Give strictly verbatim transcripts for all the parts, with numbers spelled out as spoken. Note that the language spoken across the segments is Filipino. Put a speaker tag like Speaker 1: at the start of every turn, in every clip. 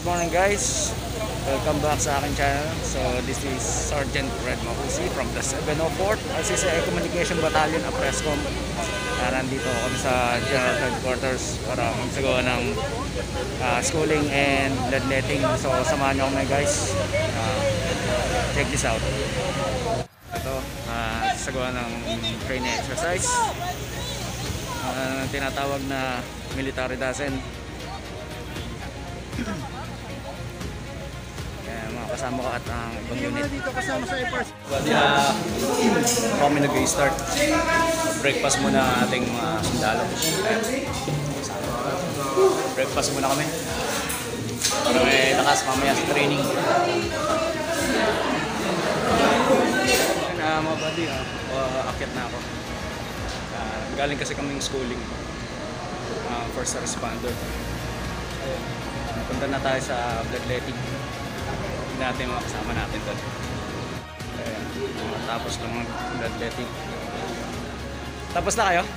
Speaker 1: morning guys, welcome back sa aking channel. So this is Sergeant Fred Mahusi from the seven oh fourth Assistant Communication Battalion AFPRESCOM. uh, Nandito kami sa General Headquarters para magsagawa ng uh, schooling and bloodletting. So samahan nyo kami guys, uh, check this out. Ito, uh, sagawa ng training exercise, uh, tinatawag na military dozen. Kaya mga kasama ko at ang ibang unit dito kasama sa AFPRESCOM. Bali, uh, kami nag-start. Breakfast muna ating mga sundalo. Breakfast muna kami para may lakas mamaya sa training. Uh, mga buddy, uh, uh, akyat na ako. Uh, galing kasi kaming schooling, uh, first responder. Ayun. Punta na tayo sa bloodletting. Hindi natin mga kasama natin doon. Ayan, tapos lang ang bloodletting. Tapos na kayo?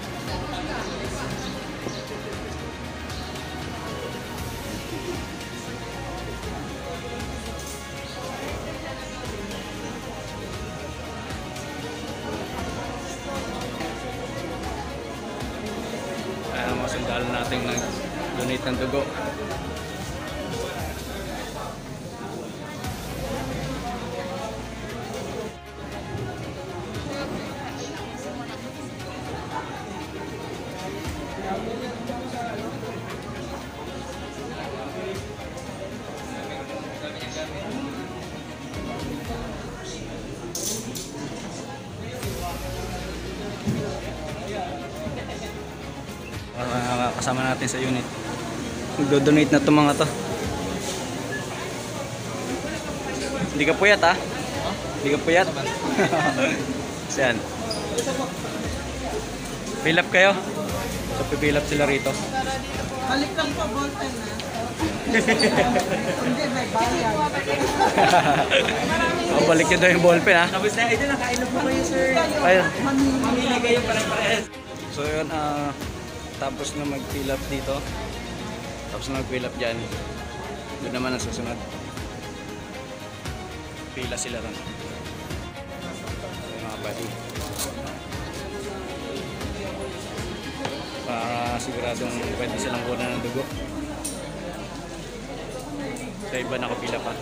Speaker 1: Ayan, mga sundalo natin nag-donate ng dugo. Uh, kasama natin sa unit, nagdo-donate na itong mga to. Hindi ka puyat ha? Hindi ka puyat? Siyan, fill up kayo. So pipill up sila rito.
Speaker 2: Balik lang po, ballpen na. Hindi, may bayad.
Speaker 1: O, balik nyo daw yung ballpen ha.
Speaker 2: Tapos na, ito nakainom po kayo sir.
Speaker 1: Ayun.
Speaker 2: Mamili kayo parang-parehas.
Speaker 1: So yun, uh, tapos na mag-fill up dito, tapos na mag-fill up dyan, doon naman ang susunod. Pila sila ron. Mga buddy, para siguradong pwede silang kunan ng dugo. Sa iba nakapila pa.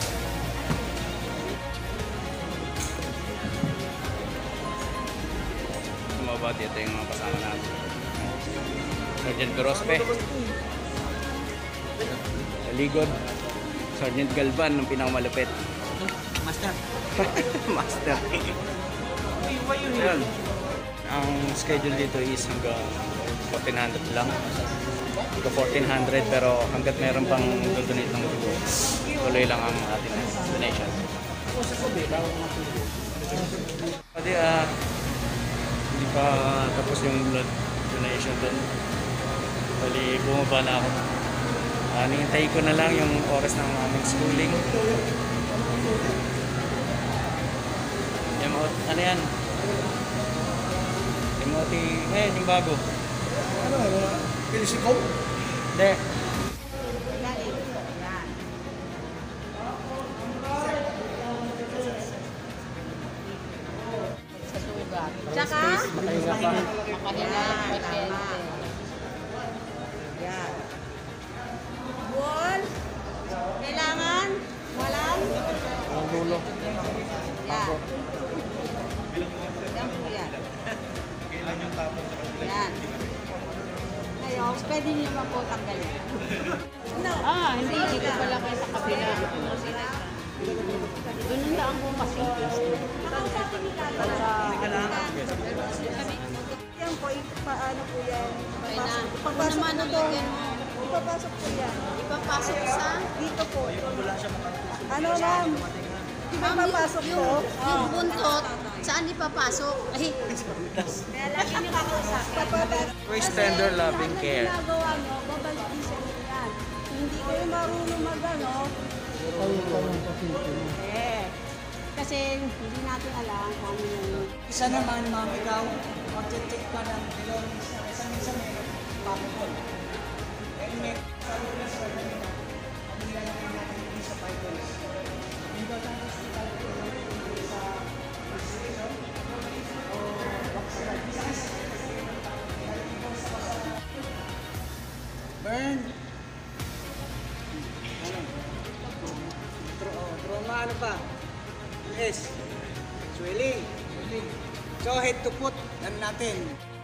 Speaker 1: Mga buddy, ito yung mga kasama natin. Sergeant Grospe, Ligod, Sergeant Galvan, ng pinakamalupit.
Speaker 2: Master.
Speaker 1: Master. Ayan. Ang schedule dito is hanggang fourteen hundred lang. Hanggang fourteen hundred, pero hanggat meron pang donate ng dugo, tuloy lang ang ating donation. Pwede, ah, hindi pa tapos yung blood donation doon. Bali, bumaba na ako. Uh, Ningintay ko na lang yung oras ng aming schooling. Emote, ano yan? Emote, ngayon yung bago.
Speaker 2: Ano, pilisiko?
Speaker 1: Hindi.
Speaker 3: Tsaka?
Speaker 1: Makahinga pa.
Speaker 3: Makahinga. Yan. Wall. Kailangan. Walang.
Speaker 1: Ang dulo.
Speaker 3: Yan. Yan po yan. Yan. Ngayon, pwede niyo pa po tanggalin. No. Ah, hindi. Hindi ko pala kayo sa kabila. Ganun lang po kasi.
Speaker 2: Yan po, paano po yan?
Speaker 3: Ipapasok
Speaker 2: Ipapasok po to. Ipapasok po yan.
Speaker 3: Ipapasok sa?
Speaker 2: Dito po. Ano lang? Di ba papasok
Speaker 3: yung,
Speaker 2: po?
Speaker 3: yung buntot, saan ipapasok? Ay, kaya lagi nyo kakausap.
Speaker 1: Waste tender loving care.
Speaker 3: Kasi ginagawa nyo, babalik din sa inyo yan. Hindi kayo marunong mag-ano. Eh, kasi hindi natin alam kung ano yung...
Speaker 2: Isa naman, ma'am, ikaw, mag-check ka ng belongings na isang-isang meron. Papakol. Eh, may
Speaker 4: Burn. Ano? Tro oh, trauma ano pa? S. Swelling. Swelling. So head to foot, ano natin?